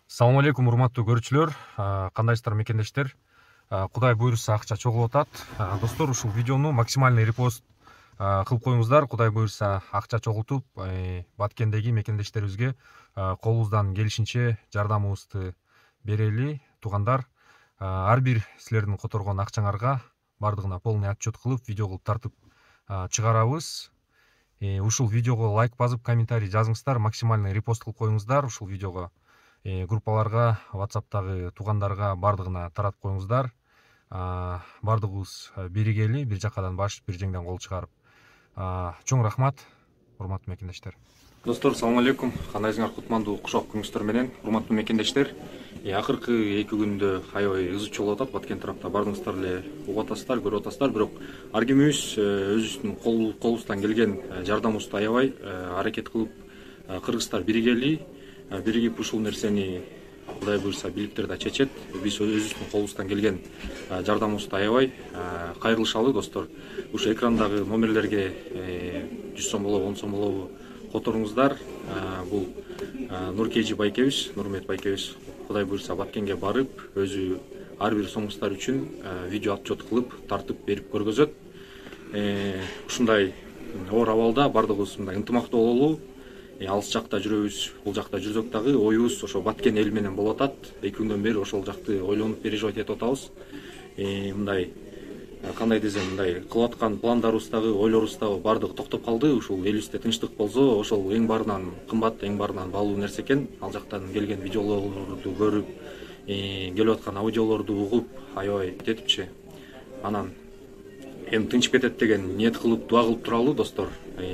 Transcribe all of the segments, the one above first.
Салам алейкум, урматтуу көрүүчүлөр. Кандайсыздар мекендештер? Кудай буйруса акча чогулуп атат. Достор, ушул видеону максимальный репост кылып коюңуздар. Кудай буйруса акча чогултуп, Баткендеги мекендештерибизге колубуздан келишинче жардамыбызды берели. Туугандар, ар бир силердин которгон акчаңарга бардыгына полный отчет кылып, видео кылып тартып чыгарабыз. Ушул видеого лайк басып, комментарий жазыңыздар, максимальный репост кылып коюңуздар. Ушул видеого группаларга, WhatsApp'тагы туугандарга бардыгына таратып коюңуздар. Бардыгыбыз биригели, бир жакадан баш, бир жеңден кол чыгарып. Чоң рахмат, урматтуу мекендештер. Достор, салам алейкум. Кандайсыңар, кутмандуу кушак күнүңүздөр менен, урматтуу мекендештер. Акыркы 2 күндө аябай ызычуу болуп атат. Баткен тарапта бардыңыздар эле угуп атасыздар, көрүп атасыздар, бирок ар кимибиз өзүбүздүн колубуздан келген жардамыбызды аябай аракет кылып, кыргыздар биригели, биригип ушул нерсени Кудай буйруса бийликтер да чечет. Биз өзүбүздүн колубуздан келген жардамыбызды аябай кайрылышалы, достор. Ушу экрандагы номерлерге 100 сом болобу, 10 сом болобу которуңуздар. Бул Нуркежи байкебиз, Нурмет байкебиз Кудай буйруса Баткенге барып, өзү ар бир сомуңуздар үчүн видео отчет кылып, тартып берип көргөзөт. Ушундай оор абалда бардыгыбыз мындай ынтымактуу бололу. Алыс жакта жүрөбүз, бул жакта жүрсөк дагы оюбуз ошо Баткен эл менен болуп атат. 2 күндөн бери ошол жакты ойлонуп переживать этип атабыз. Мындай кандай десем, мындай кылып аткан пландарыбыз дагы, ойлорубуз дагы бардыгы токтоп калды. Ушул элибизде тынчтык болсо, ошол эң баарынан кымбат, эң баарынан баалуу нерсе экен. Ал жактан келген видеолорду көрүп, келип аткан аудиолорду угуп, аябай кетипчи. Анан эми тынчып кетет деген ниет кылып, дуа кылып туралы, достор.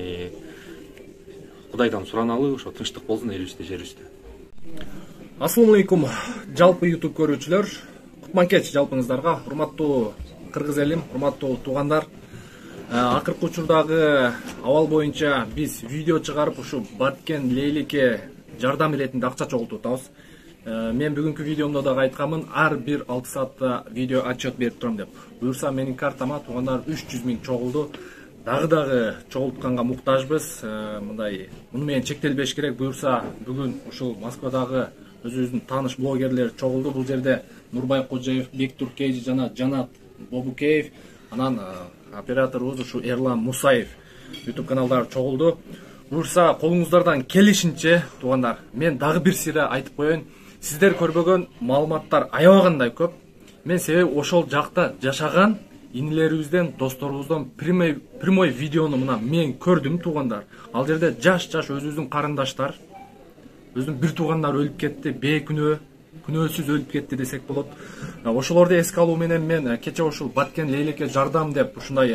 Кудайдан сураналы, ошо тынчтык болсун элибизде, жерибизде. Ассаламу алейкум, жалпы YouTube көрүүчүлөр. Кутман кеч жалпыңыздарга, урматтуу кыргыз элим, урматтуу туугандар. Акыркы учурдагы абал боюнча биз видео чыгарып, ушу Баткен Лейликке жардам иретинде акча чогултуп атабыз. Мен бүгүнкү видеомдо дагы айтканмын, ар бир 6 саатта видео отчет берип турам деп. Буюрса менин картама туугандар 300 000 чогулду. Дагы чогултканга муктажбыз. Мындай муну менен чектелбеш керек. Буюрса бүгүн ушул Москвадагы өзүбүздүн тааныш блогерлер чогулду. Бул жерде Нурбай Кожоев, Бектур Кейжи жана Жанат Бобукеев, анан операторубуз ушу Эрлан Мусаев YouTube каналдары чогулду. Буюрса колуңуздардан келишинче туугандар, мен дагы бир сыйра айтып коеюн. Сиздер көрбөгөн маалыматтар аябагандай көп. Мен себеби ошол жакта жашаган инилерибизден, досторубуздан прямой видеону мына мен көрдүм, туугандар. Ал жерде жаш өзүбүздүн карындаштар, өзүнүн бир туугандар өлүп кетти, бейкүнөө, күнөөсүз өлүп кетти десек болот. Ошолорду эске алуу менен мен кече ушул Баткен Лейликке жардам деп ушундай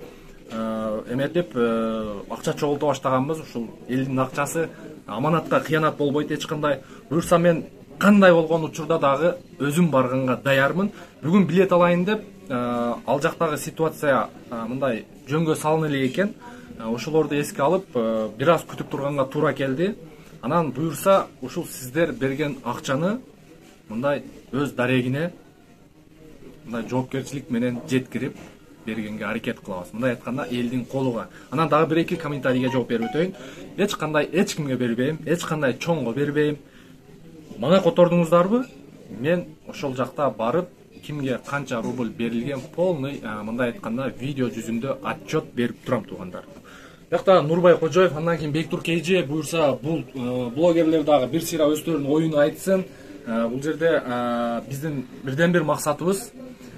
эметип акча чогулта баштаганбыз. Ушул элдин акчасы аманатка кыянат болбойт эч кандай. Буюрса мен кандай болгон учурда дагы өзүм барганга даярмын. Бүгүн билет алайын деп ал жактагы ситуация мындай жөнгө салына элек экен. Ошолорду эске алып, бир аз күтүп турганга туура келди. Анан буюрса ушул сиздер берген акчаны мындай өз дарегине мындай жоопкерчилик менен жеткирип бергенге аракет кылабыз. Мындай айтканда элдин колуга. Анан дагы 1-2 комментарийге жооп берип өтөйүн. Эч кимге бербейм, эч кандай чоңго бербейм. Мага котордуңуздарбы? Мен ошол жакта барып, кимге канча рубль берилген полный мындай айтканда видео жүзүндө отчет берип турам, туугандар. Бакта Нурбай Кожоев, андан кийин Бектур Кейжи, буюрса бул блогерлер дагы бир сыйра өздөрүнүн оюн айтсын. Бул жерде биздин бирден бир максатыбыз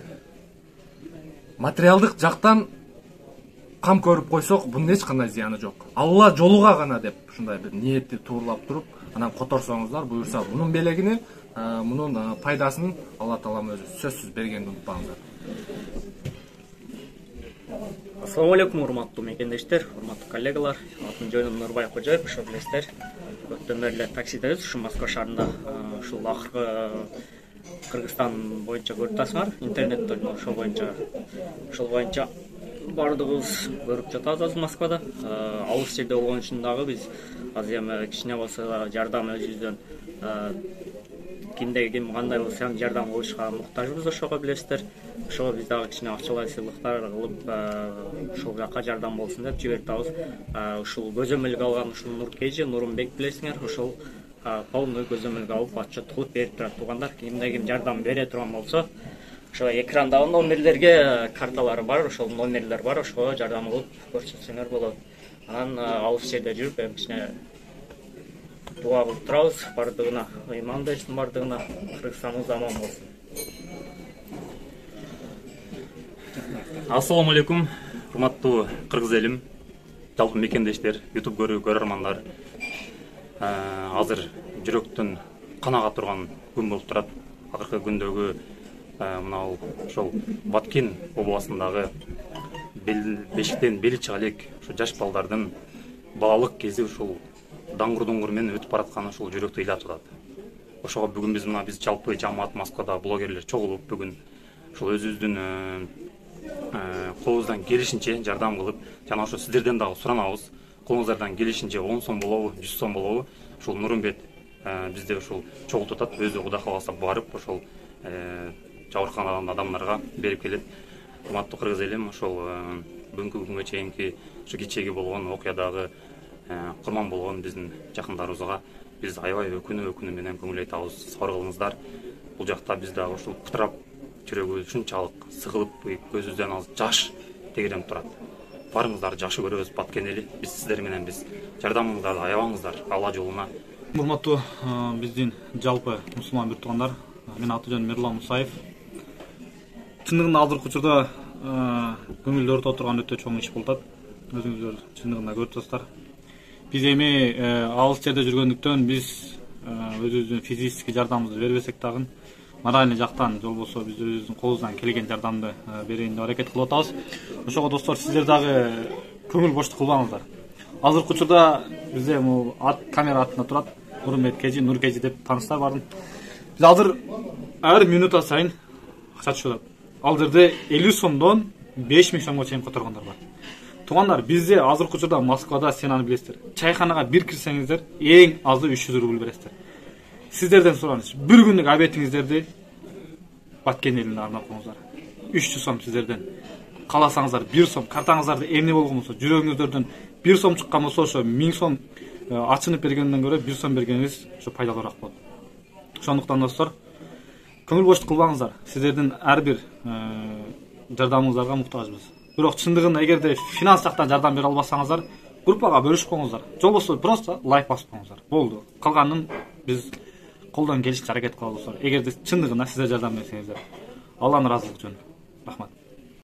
материалдык жактан кам көрүп койсок, бунун эч кандай зыяны жок. Алла жолуга гана деп ушундай бир ниетти туурлап туруп, анан которсоңуздар, буюрса мунун белегини, мунун пайдасын Алла Таалам өзү сөзсүз бергенди унутпаңыздар. Ассаламу алейкум, урматтуу мекендештер, урматтуу коллегалар. Атым жөнүм Нурбай Кожоев, ошо билесиздер. Көптөн бери таксидебиз, ушу Москва шаарында. Ушул акыркы Кыргызстан боюнча көрүп атасыңар, интернеттен ошол боюнча бардыгыбыз көрүп жатабыз азыр Москвада. Алыс жерде болгон үчүн дагы биз азыр эми кичине болсо жардам өзүбүздөн кимде ким кандай болсо жардам кылышка муктажбыз, ошого билесиздер. Ошого биз дагы кичине акчалай сыйлыктар кылып, ушул жака жардам болсун деп жиберип атабыз. Ушул көзөмөлгө алган ушул Нуркежи, Нурумбек билесиңер, ошол полный көзөмөлгө алып отчеттуулук берип турат туугандар. Кимде ким жардам бере турган болсо, ошо экрандагы номерлерге карталары бар, ошол номерлер бар, ошого жардам кылып көрсөтсөңөр болот. Анан алыс жерде жүрүп кичине дуа кылып турабыз, бардыгына, ыймандыштын бардыгына, Кыргызстаныбыз аман болсун. Ассаламу алейкум, урматтуу кыргыз элим, жалпы мекендештер, YouTube көрөрмандар. Азыр жүрөктөн канага турган күн болуп турат. Акыркы күндөгү мына ошол Баткен областындагы бешиктен бели чыга элек ушу жаш балдардын балалык кези ушул даңгур менен өтүп баратканы ушул жүрөктү ыйлатып атат. Ошого бүгүн биз жалпы жамаат Москвада блогерлер чогулуп бүгүн ушул өзүбүздүн колубуздан келишинче жардам кылып, жана ошо сиздерден дагы суранабыз. Колуңуздардан келишинче 10 сом болобу, 100 сом болобу? Ушул Нурумбет бизде ушул чогултуп атат, өзү Кудай кааласа барып ошол жабыркаган адамдарга берип келет. Урматтуу кыргыз элим, ошол бүгүнкү күнгө чейинки ушу кечеги болгон окуядагы курман болгон биздин жакындарыбызга биз аябай өкүнүү менен көңүл айтабыз. Сабыр кылыңыздар. Бул жакта биз дагы ушул кытырап жүрөгү ушунчалык сыгылып, көзүбүздөн азыр жаш тегерем турат. Барыңыздар, жакшы көрөбүз Баткен эли. Биз сиздер менен жардамыңыздарды аябаңыздар Алла жолуна. Урматтуу биздин жалпы мусулман бир туугандар, менин аты жөнүм Мирлан Мусаев. Чындыгында азыркы учурда көңүлдү өртөп турган өтө чоң иш болуп атат. Өзүңүздөр чындыгында көрүп турасыздар. Биз эми алыс жерде жүргөндүктөн биз өзүбүздүн физический жардамыбызды бербесек дагы моральный жактан болбосо биз өзүбүздүн колубуздан келген жардамды берейин деп аракет кылып атабыз. Ошого достор, сиздер дагы көңүл боштук кылбаңыздар. Азыркы учурда бизде камера артында турат, Нурмет Кежи, Нур Кежи деп тааныштар барын. Биз азыр ар минута сайын акча түшүп атат. Ал жерде 50 сомдон 5000 сомго чейин которгондар бар. Туугандар, бизде азыркы учурда Москвада, сен аны билесиздер, чайханага бир кирсеңиздер, эң азы 300 рубль бересиздер. Сиздерден сураныч, бир күндүк абетиңиздерди Баткен элине арнап коюңуздар. 300 сом сиздерден. Кааласаңыздар 1 сом, картаңыздарды эмне болгон болсо, жүрөгүңүздөрдөн 1 сом чыккан болсо, ошо 1000 сом ачынып бергенден көрө 1 сом бергениңиз ошо пайдалуураак болот. Ошондуктан достор, көңүл боштук кылбаңыздар. Сиздердин ар бир жардамыңыздарга муктажбыз. Бирок чындыгында эгерде финанс жактан жардам бере албасаңыздар, группага бөлүшүп коюңуздар. Жолбосо просто лайк басып коюңуздар. Болду. Калганын биз колдон келишинче аракет кылабыз. Эгерде чындыгында сиздер жардам берсеңиздер, Алланын ыраазылыгы үчүн. Рахмат.